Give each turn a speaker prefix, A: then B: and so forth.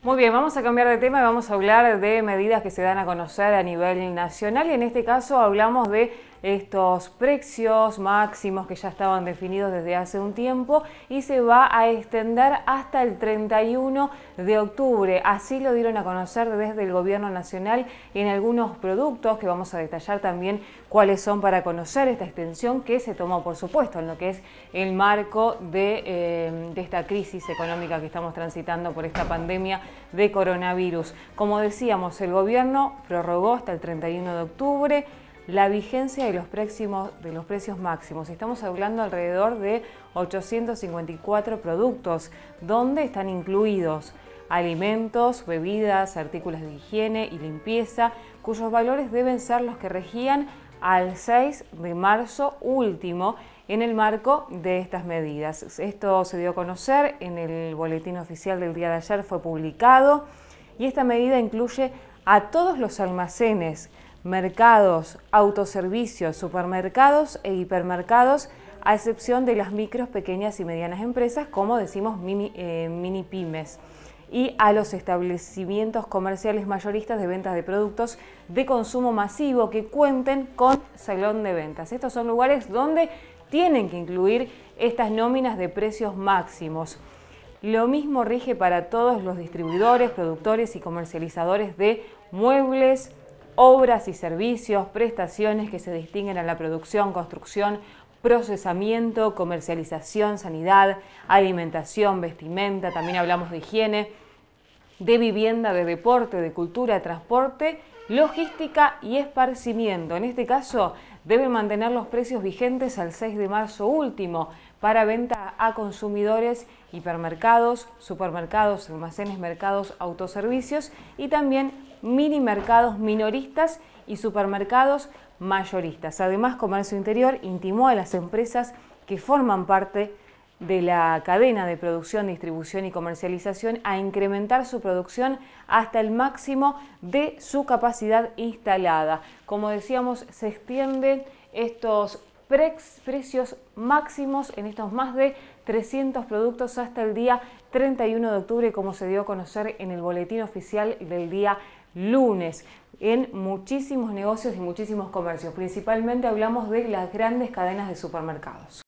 A: Muy bien, vamos a cambiar de tema y vamos a hablar de medidas que se dan a conocer a nivel nacional y en este caso hablamos de estos precios máximos que ya estaban definidos desde hace un tiempo y se va a extender hasta el 31 de octubre. Así lo dieron a conocer desde el Gobierno Nacional en algunos productos que vamos a detallar también cuáles son para conocer esta extensión que se tomó, por supuesto, en lo que es el marco de esta crisis económica que estamos transitando por esta pandemia de coronavirus. Como decíamos, el gobierno prorrogó hasta el 31 de octubre la vigencia de los precios máximos. Estamos hablando alrededor de 854 productos, donde están incluidos alimentos, bebidas, artículos de higiene y limpieza, cuyos valores deben ser los que regían al 6 de marzo último en el marco de estas medidas. Esto se dio a conocer en el boletín oficial del día de ayer, fue publicado, y esta medida incluye a todos los almacenes, mercados, autoservicios, supermercados e hipermercados, a excepción de las micros, pequeñas y medianas empresas, como decimos mini pymes, y a los establecimientos comerciales mayoristas de ventas de productos de consumo masivo que cuenten con salón de ventas. Estos son lugares donde tienen que incluir estas nóminas de precios máximos. Lo mismo rige para todos los distribuidores, productores y comercializadores de muebles, obras y servicios, prestaciones que se distinguen a la producción, construcción, procesamiento, comercialización, sanidad, alimentación, vestimenta, también hablamos de higiene, de vivienda, de deporte, de cultura, transporte, logística y esparcimiento. En este caso, deben mantener los precios vigentes al 6 de marzo último para venta a consumidores, hipermercados, supermercados, almacenes, mercados, autoservicios y también mini mercados minoristas y supermercados mayoristas. Además, Comercio Interior intimó a las empresas que forman parte de la cadena de producción, distribución y comercialización a incrementar su producción hasta el máximo de su capacidad instalada. Como decíamos, se extienden estos precios máximos en estos más de 300 productos hasta el día 31 de octubre, como se dio a conocer en el boletín oficial del día lunes, en muchísimos negocios y muchísimos comercios. Principalmente hablamos de las grandes cadenas de supermercados.